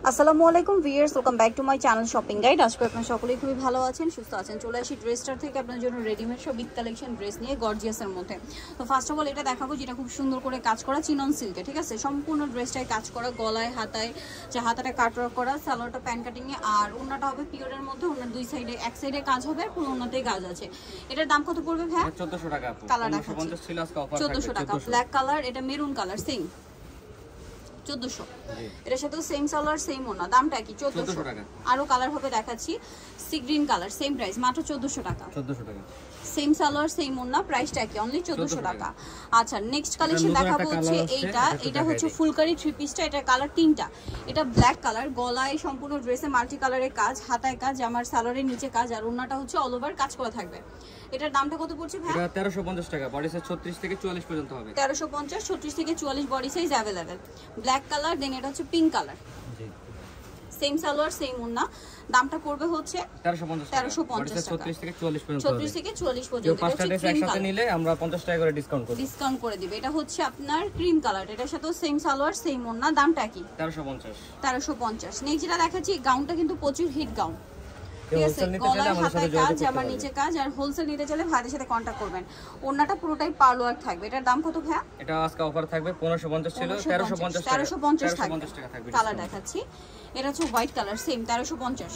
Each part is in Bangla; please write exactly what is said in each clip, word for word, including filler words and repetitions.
আসসালামু আলাইকুম viewers, welcome back to my channel shopping guide. আজকে আপনারা সকলেই খুবই ভালো আছেন, সুস্থ আছেন। চলে আসি ড্রেসটার থেকে আপনার জন্য রেডিমেড সব বিগ কালেকশন ড্রেস নিয়ে গর্জিয়াসের মধ্যে। তো ফার্স্ট অফ অল এটা দেখাবো যেটা খুব সুন্দর করে কাজ করা চিনন সিল্কে, ঠিক আছে। সম্পূর্ণ ড্রেসটায় কাজ করা, গলায় হাতায় যে হাতাটা কাটওয়ার্ক করা, সালোয়ারটা প্যান্ট কাটিংয়ে, আর ওড়নাটা হবে পিওরের মধ্যে। ওড়নার দুই সাইডে, এক সাইডে কাজ হবে, পুরো ওড়নাতেই কাজ আছে। এটার দাম কত পড়বে ভাই? চোদ্দশো টাকা। কালার দেখাচ্ছি চোদ্দশো টাকা। ব্ল্যাক কালার, এটা মেরুন কালার, সেম চোদ্দশো। এটার সাথে সেম সালোয়ার সেম ওনা, দামটা কি? চোদ্দশো টাকা। আরো কালার হবে দেখাচ্ছি, sea green colour, same price, মাত্র চোদ্দশো টাকা। চোদ্দশো টাকা সেম সালোয়ার সেম ওনা, প্রাইসটা কি? অনলি চোদ্দশো টাকা। আচ্ছা, নেক্সট কালেকশন দেখাবো হচ্ছে এইটা। এটা হচ্ছে ফুলকারি থ্রি পিসটা, এটা কালার তিনটা। এটা ব্ল্যাক কালার, গলায় সম্পূর্ণ ড্রেসে মাল্টি কালারের কাজ, হাতায় কাজ, আমার সালোয়ারের নিচে কাজ, আর ওনাটা হচ্ছে অল ওভার কাজ করা থাকবে। এটার দামটা কত পড়ছে ভাই? এটা তেরোশো পঞ্চাশ টাকা। বডি সাইজ ছত্রিশ থেকে চুয়াল্লিশ পর্যন্ত হবে। তেরোশো পঞ্চাশ, ছত্রিশ থেকে চুয়াল্লিশ body size available. Black colour, then এটা হচ্ছে পিঙ্ক কালার, জি সেম সালোয়ার সেম ওন্না। দামটা পড়বে হচ্ছে তেরোশো পঞ্চাশ টাকা। ছত্রিশ থেকে চুয়াল্লিশ পর্যন্ত। ছত্রিশ থেকে চুয়াল্লিশ পর্যন্ত। পাঁচটা ড্রেস একসাথে নিলে আমরা পঞ্চাশ টাকা করে ডিসকাউন্ট করব। ডিসকাউন্ট করে দিবে। এটা হচ্ছে আপনার ক্রিম কালার, এটার সাথেও সেম সালোয়ার সেম ওন্না। দামটা কি? তেরোশো পঞ্চাশ। তেরোশো পঞ্চাশ। নেক্সট যেটা দেখাচ্ছি, গাউনটা কিন্তু প্রচুর হিট গাউন, ঠিক আছে। গলায় হাতায় কাজ, আমার নিচে কাজ, আর হোলসেল নিতে চাইলে ভাইদের সাথে কন্টাক্ট করবেন। ওন্নাটা পুরোটাই পার্ল ওয়ার্ক থাকবে। এটার দাম কত ভাই? এটা আজকে অফার থাকবে পনেরোশো পঞ্চাশ ছিল, তেরোশো পঞ্চাশ টাকা। তেরোশো পঞ্চাশ থাকবে। কালার দেখাচ্ছি, এটা হচ্ছে হোয়াইট কালার, সেম তেরোশো পঞ্চাশ।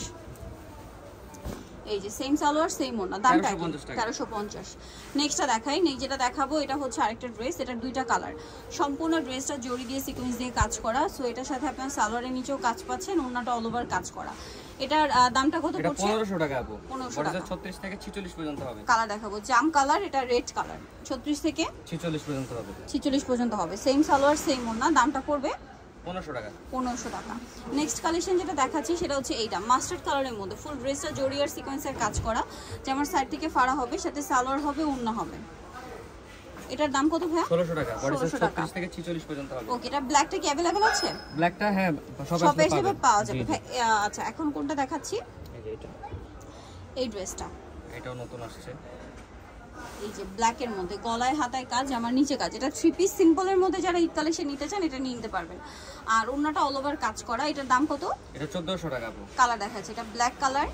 এই যে সেম সালোয়ার সেম ওন্না, দামটা কি? তেরোশো পঞ্চাশ। নেক্সটটা দেখাই, নেই যেটা দেখাবো এটা হচ্ছে আরেকটা ড্রেস। এটার দুইটা কালার, সম্পূর্ণ ড্রেসটা জড়ি দিয়ে সিকোয়েন্স দিয়ে কাজ করা। সো এটার সাথে আপনার সালোয়ারের নিচেও কাজ পাচ্ছেন, ওন্নাটা অল ওভার কাজ করা। এটার দামটা কত পড়ছে? পনেরোশো টাকা আপু। পনেরোশো টাকা। ছত্রিশ থেকে ছেচল্লিশ পর্যন্ত হবে। কালার দেখাবো, জাম কালার, এটা রেড কালার, ছত্রিশ থেকে ছেচল্লিশ পর্যন্ত হবে। ছেচল্লিশ পর্যন্ত হবে। সেম সালোয়ার সেম ওন্না, দামটা পড়বে পনেরোশো টাকা। পনেরোশো টাকা। নেক্সট কালেকশন যেটা দেখাচ্ছি সেটা হচ্ছে এইটা, মাস্টার্ড কালারের মধ্যে ফুল ড্রেসটা জড়ি আর সিকোয়েন্সের কাজ করা, যেমন সাইড থেকে ফাড়া হবে, সাথে সালোয়ার হবে, ওন্না হবে। এটার দাম কত ভাই? ষোলোশো টাকা। বডি সাইজ ছত্রিশ থেকে ছেচল্লিশ পর্যন্ত হবে। ওকে, এটা ব্ল্যাকটা কি अवेलेबल আছে? ব্ল্যাকটা হ্যাঁ সব এসে পাওয়া যাবে। আচ্ছা, এখন কোনটা দেখাচ্ছি? এই যে এটা, এই ড্রেসটা, এটাও নতুন আসছে। এই যে ব্ল্যাক এর মধ্যে গলায় হাতায় কাজ, আমার নিচে কাজ। এটা থ্রি পিস সিম্পলের মধ্যে যারা ঈদ কালেকশন নিতে চান এটা নিয়ে নিতে পারবেন। আর ওন্নাটা অল ওভার কাজ করা। এটার দাম কত? এটা চোদ্দশো টাকা। কালার দেখাচ্ছে, এটা ব্ল্যাক কালার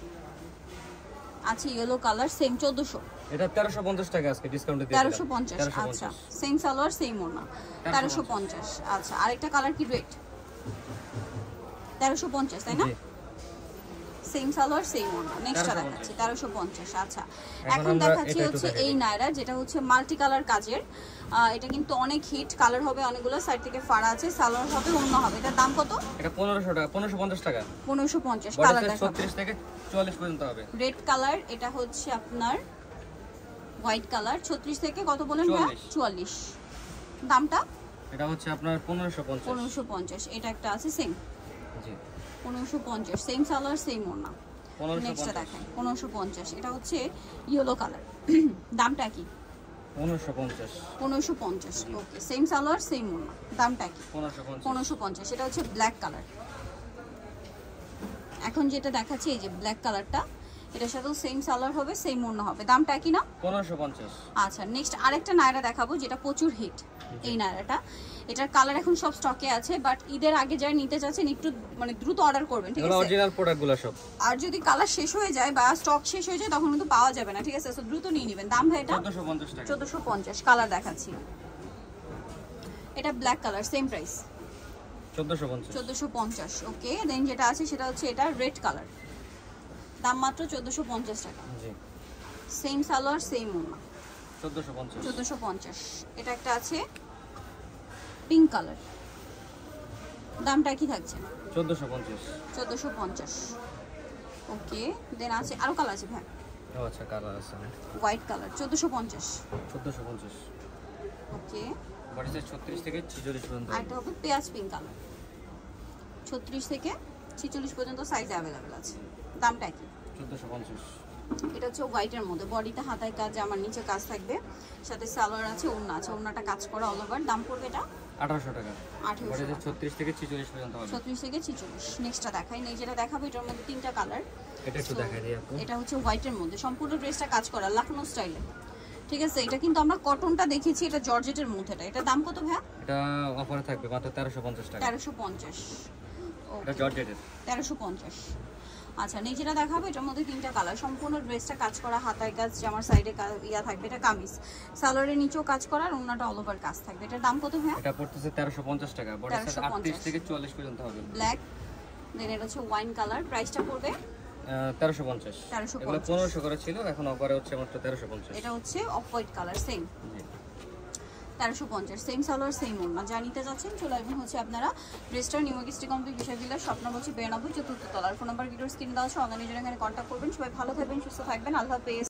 আছে, ইয়েলো কালার, সেম চোদ্দশো। এটা তেরোশো পঞ্চাশ টাকা আজকে ডিসকাউন্টে দিয়ে দিলাম। তেরোশো পঞ্চাশ। আচ্ছা, সেম সালোয়ার সেম ওন্না, তেরোশো পঞ্চাশ। আচ্ছা, আরেকটা কালার কি রেট? তেরোশো পঞ্চাশ, তাই না? সেম সালোয়ার সেম ওন্না। নেক্সটটা দেখাচ্ছি তেরোশো পঞ্চাশ। আচ্ছা, এখন দেখাচ্ছি হচ্ছে এই নায়রা, যেটা হচ্ছে মাল্টি কালার কাজের। এটা কিন্তু অনেক হিট, কালার হবে অনেকগুলো, সাইড থেকে ফাড়া আছে, সালোয়ার হবে, ওন্না হবে। এটার দাম কত? এটা পনেরোশো টাকা। পনেরোশো পঞ্চাশ টাকা। পনেরোশো পঞ্চাশ। কালার দেখাচ্ছি ছত্রিশ থেকে চুয়াল্লিশ পর্যন্ত হবে। রেড কালার, এটা হচ্ছে আপনার হোয়াইট কালার, ছত্রিশ থেকে কত বলেন? চুয়াল্লিশ। দামটা? এটা হচ্ছে আপনার পনেরোশো পঞ্চাশ। পনেরোশো পঞ্চাশ। এটা একটা আছে সেম, জি পনেরোশো পঞ্চাশ, সেম সালোয়ার সেম ওন্না। নেক্সটটা দেখাই, পনেরোশো পঞ্চাশ। এটা হচ্ছে ইয়েলো কালার, দামটা কি? পনেরোশো পঞ্চাশ। পনেরোশো পঞ্চাশ। ওকে, সেম সালোয়ার সেম ওন্না, দামটা কি? পনেরোশো পঞ্চাশ। এটা হচ্ছে ব্ল্যাক কালার। এখন যেটা দেখাচ্ছি এই যে ব্ল্যাক কালারটা, এটার সাথেও সেম সালোয়ার হবে, সেম ওন্না হবে, দামটা কি না? পনেরোশো পঞ্চাশ। আচ্ছা, নেক্সট আরেকটা নায়রা দেখাবো যেটা প্রচুর হিট, এই নায়রাটা। এটার কালার এখন সব স্টকে আছে, বাট ঈদের আগে যারা নিতে চাচ্ছেন একটু মানে দ্রুত অর্ডার করবেন, ঠিক আছে? অরিজিনাল প্রোডাক্টগুলো সব। আর যদি কালার শেষ হয়ে যায় বা স্টক শেষ হয়ে যায় তখন কিন্তু পাওয়া যাবে না, ঠিক আছে? সো দ্রুত নিয়ে নেবেন। দাম ভাই এটা চোদ্দশো পঞ্চাশ টাকা। চোদ্দশো পঞ্চাশ। কালার দেখাচ্ছি, এটা ব্ল্যাক কালার, সেম প্রাইস, চোদ্দশো পঞ্চাশ। চোদ্দশো পঞ্চাশ। ওকে, দেন যেটা আছে সেটা হচ্ছে এটা রেড কালার, দাম মাত্র চোদ্দশো পঞ্চাশ টাকা। জি, সেম সালোয়ার সেম ওন্না, চোদ্দশো পঞ্চাশ। চোদ্দশো পঞ্চাশ। এটা একটা আছে পিঙ্ক কালার, দামটা কি থাকছে? চোদ্দশো পঞ্চাশ। চোদ্দশো পঞ্চাশ। ওকে, দেন আছে আরো কালার আছে ভাই। ও আচ্ছা, কালার আছে হোয়াইট কালার, চোদ্দশো পঞ্চাশ। চোদ্দশো পঞ্চাশ। ওকে, বডি সাইজ ছত্রিশ থেকে ছেচল্লিশ পর্যন্ত। আর এটা হবে পেঁয়াজ পিঙ্ক কালার, ছত্রিশ থেকে ছেচল্লিশ পর্যন্ত সাইজ अवेलेबल আছে। দামটা কি? চোদ্দশো পঞ্চাশ। এটা হচ্ছে হোয়াইটের মধ্যে, বডিতে হাতায় কাজ, আমার নিচে কাজ থাকবে, সাথে সালোয়ার আছে, ওন্না আছে, ওন্নাটা কাজ করা অল ওভার। দাম পড়বে এটা আঠারোশো টাকা। আঠারোশো টাকা। ছত্রিশ থেকে ছেচল্লিশ পর্যন্ত হবে। ছত্রিশ থেকে ছেচল্লিশ। নেক্সটটা দেখাই, নেই যেটা দেখাবো এটার মধ্যে তিনটা কালার। এটা একটু দেখাই দিই আপু। এটা হচ্ছে হোয়াইটের মধ্যে, সম্পূর্ণ ড্রেসটা কাজ করা লখনৌ স্টাইলে, ঠিক আছে? এটা কিন্তু আমরা কটনটা দেখেছি, এটা জর্জেটের মধ্যেটা। এটা দাম কত ভাই? এটা অফারে থাকবে মাত্র তেরোশো পঞ্চাশ টাকা। তেরোশো পঞ্চাশ। এটা জর্জেটের তেরোশো পঞ্চাশ। আচ্ছা নিচেটা দেখাবো, এটার মধ্যে তিনটা কালার, সম্পূর্ণ ড্রেসটা কাজ করা, হাতায় কাজ, জামার সাইডে ইয়া থাকবে, এটা কামিজ, সালোয়ারের নিচেও কাজ করা আর ওন্নাটা অল ওভার কাজ থাকবে। এটার দাম কত ভাইয়া? এটা পড়তেছে তেরোশো পঞ্চাশ টাকা, বডি সাইজ আটত্রিশ থেকে চুয়াল্লিশ পর্যন্ত হবে। ব্ল্যাক, দেন এটা হচ্ছে ওয়াইন কালার, প্রাইসটা পড়বে তেরোশো পঞ্চাশ। তেরোশো এগুলো পনেরোশো করে ছিল, এখন অফারে হচ্ছে মাত্র তেরোশো পঞ্চাশ। এটা হচ্ছে অফ হোয়াইট কালার, সেম তেরোশো পঞ্চাশ, সেম সালোয়ার সেম ওড়না। যা নিতে যাচ্ছেন চলে আসবেন হচ্ছে আপনারা ড্রেসটার নিউ স্ট্রি কমপ্লিট বিষয় দিলে স্বপ্ন হচ্ছে বিরানব্বই চতুর্থ তলার, ফোন নাম্বার ভিডিওর স্ক্রিনে দেওয়া আছে, অনলাইনে জন্য এখানে কন্ট্যাক্ট করবেন। সবাই ভালো থাকবেন, সুস্থ থাকবেন, আল্লাহ হাফেজ।